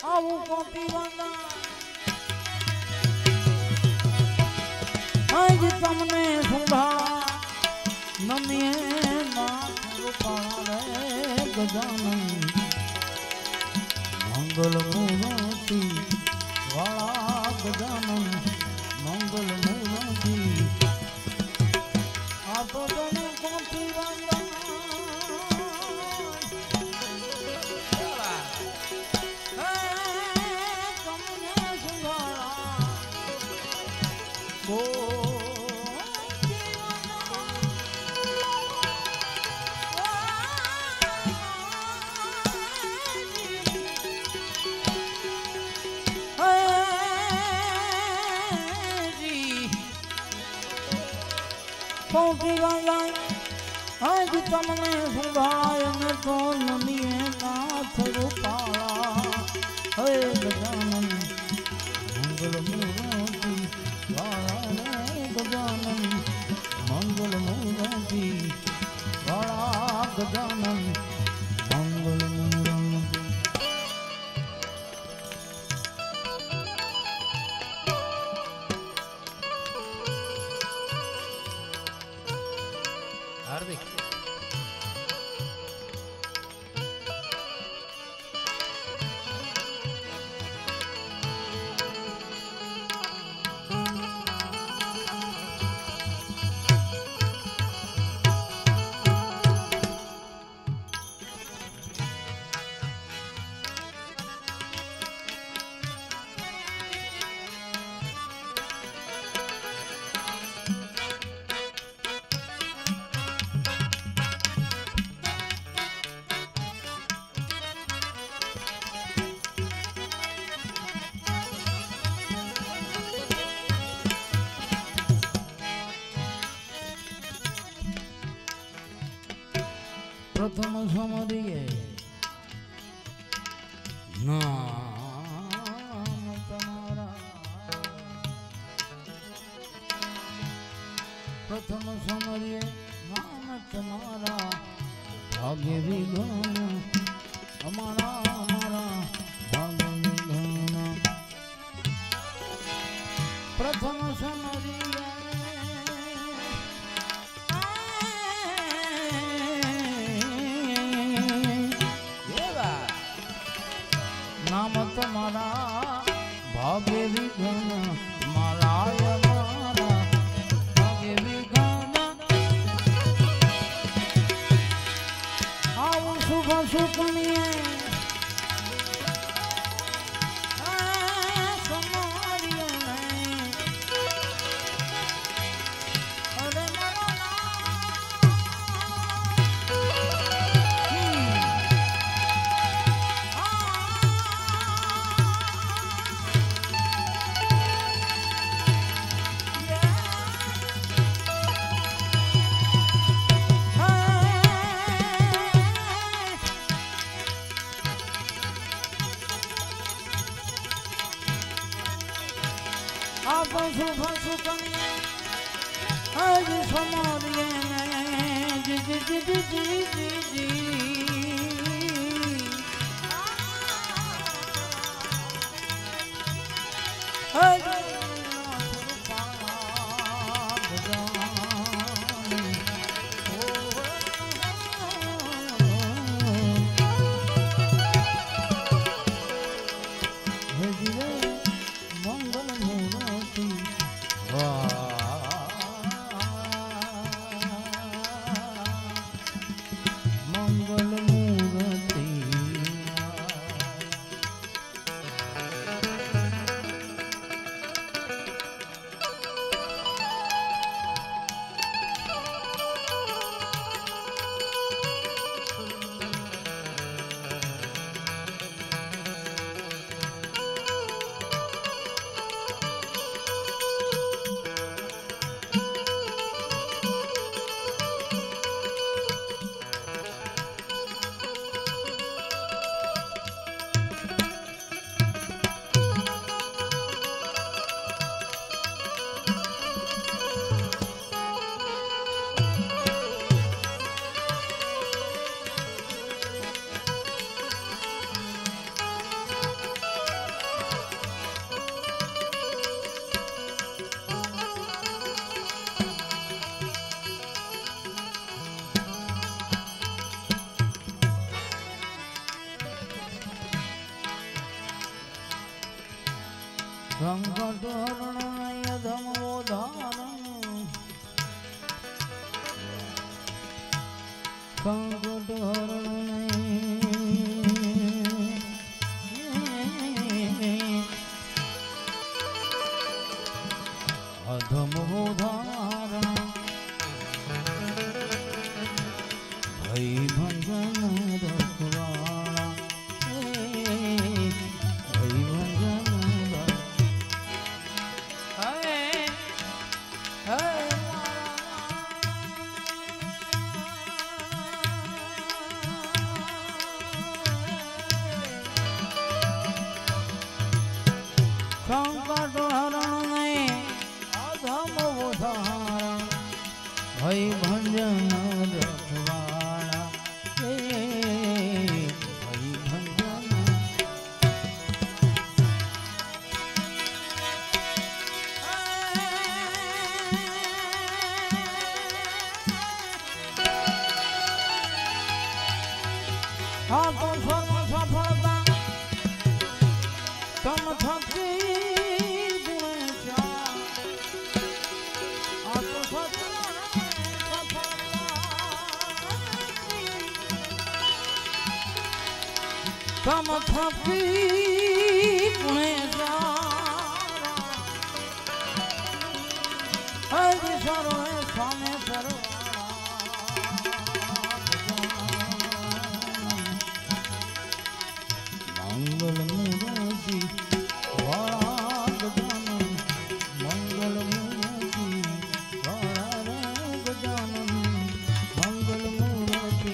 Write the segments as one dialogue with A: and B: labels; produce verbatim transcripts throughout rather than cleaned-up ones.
A: આવું કોપી વાંદા આજ તમને સુંભાળા નમીએ ના રૂપાળા રે ગજાનન મંગલ મૂર્તિ વાળા ગજાનન મંગલ મૂર્તિ આ તો તને કોપી વાંદા આજ તમને સુધાય ને તો નમીએ નાથ રૂપાળા હે ગજાનન મંગલ મૂર્તિ વાળા રે ગજાનન મંગલ મૂર્તિ વાળા ગજાનન મંગલ મૂર્તિ
B: હાર્દિક
A: પ્રથમ સમરીએ નામ તમારા પ્રથમ સમરીએ નામ તમારા ભાગ્ય વિઘ્ન અમારા અમારા ભાગ્ય વિઘ્ન પ્રથમ સમરીએ નામ તમારા ભાગ્ય વિઘ્ન મારા મારા ભાગ્ય વિઘ્ન આવું શુભ સુપનીએ ફસુ ફસુ કણીએ આજ સમારીએ જી જી જી જી જી જી જી આજ મંગલ સંકટ હરણ યધમો ધારણ સંકટ હરણ અધમો ધારણ ભય ભંજન રખવાળા સંકટ હરણ ને અધમ ઉધારણ ભય ભંજન રખવાળા હે ભય ભંજન હા તો સફળતા તમ થકી ગુણેશા આ તો સફળતા તમ થકી ગુણેશા હરિ સર્વે સ્વામે સર્વ મંગલ મૂર્તિ વાળા ગજાનન મંગલ મૂર્તિ વાળા ગજાનન મંગલ મૂર્તિ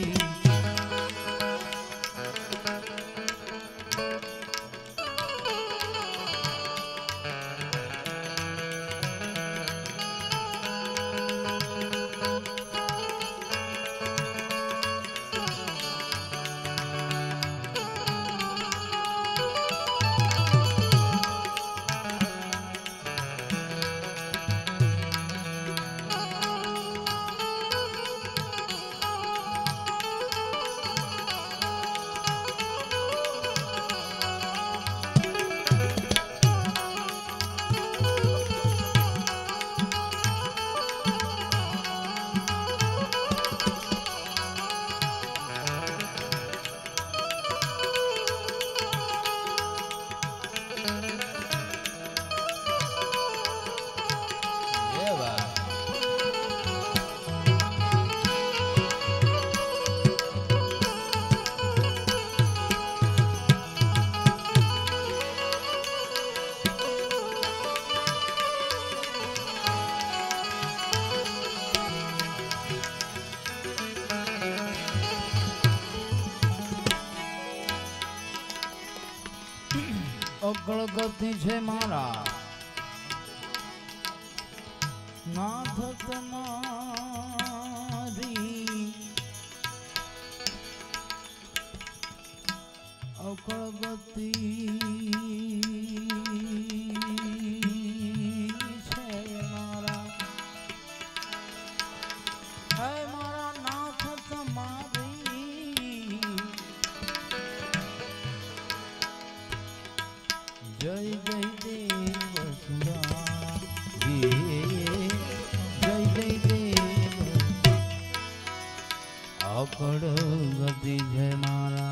A: અકળ ગતિ છે મારા નાથ તમારી અકળ ગતિ છે મારા હે મારા નાથ તમારી જય જય દેવ સુરા જય જય દેવ અકળ ગતિ છે મારા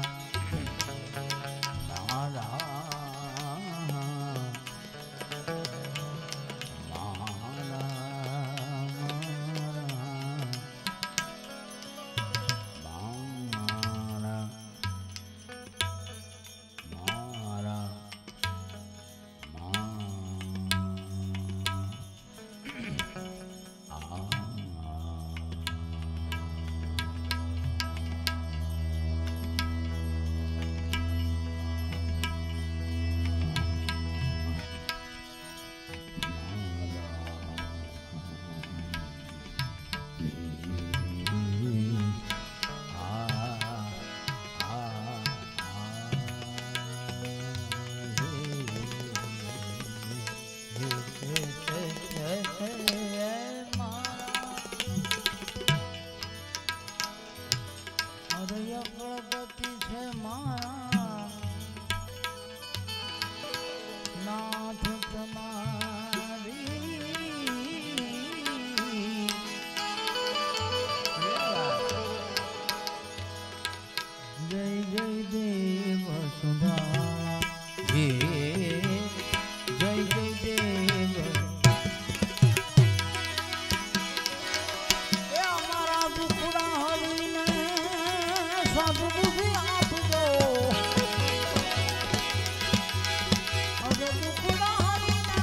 A: વસુંધરા હે જય જય દેવ એ અમારા દુખડા હરીને સદબુદ્ધિ આપજો અરે દુખડા હરીને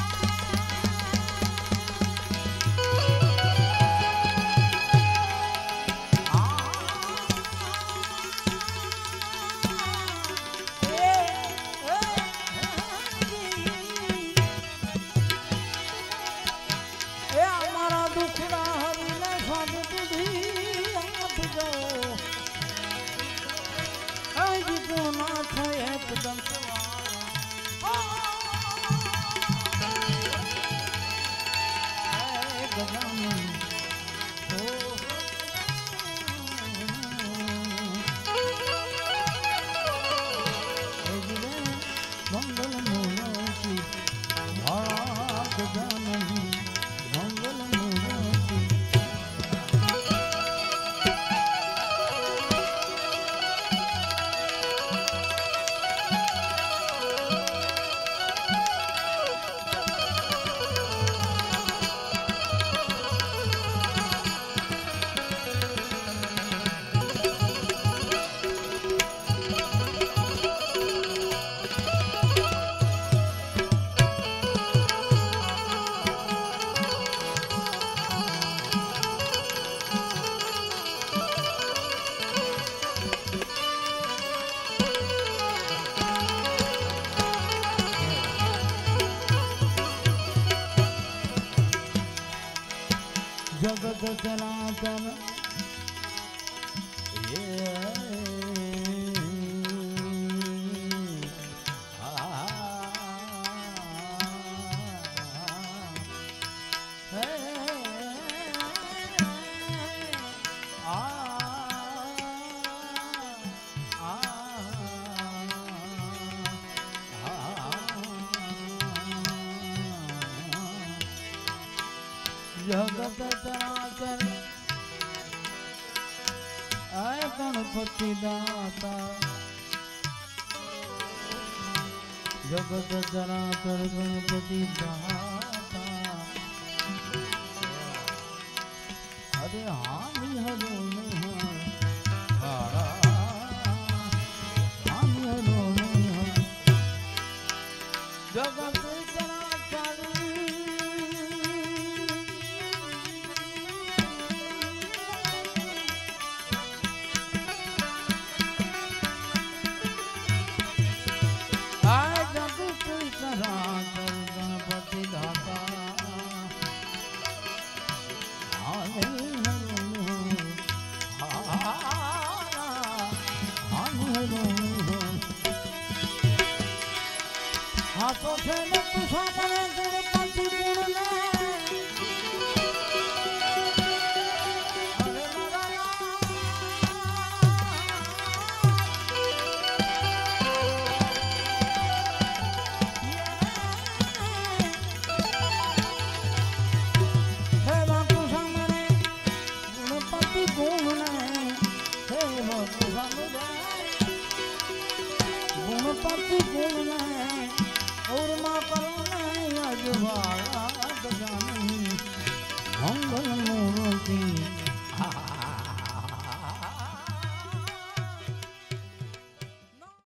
A: મંગલ મૂર્તિ ભળા ગજાનન મંગલ મૂર્તિ જગત સનાતન જગત ચરાચર આય ગણપતિ દાતા જગત ચરાચર ગણપતિ દાતા અરે હામિ હરો હામિ હરો જગત ગણપતિ દાતા હાથો છે ને તુષા મને ગણપતિ ગુણ ને ગણપતિ ગુણ